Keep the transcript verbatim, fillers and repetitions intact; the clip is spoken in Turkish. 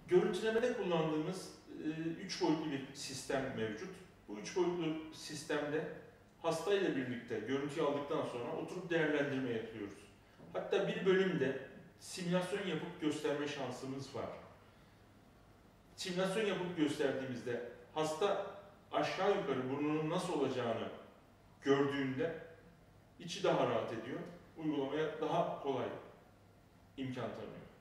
Görüntülemede kullandığımız e, üç boyutlu bir sistem mevcut. Bu üç boyutlu sistemde hastayla birlikte görüntüyü aldıktan sonra oturup değerlendirme yapıyoruz. Hatta bir bölümde simülasyon yapıp gösterme şansımız var. Simülasyon yapıp gösterdiğimizde hasta aşağı yukarı burnunun nasıl olacağını gördüğünde içi daha rahat ediyor, uygulamaya daha kolay imkan tanıyor.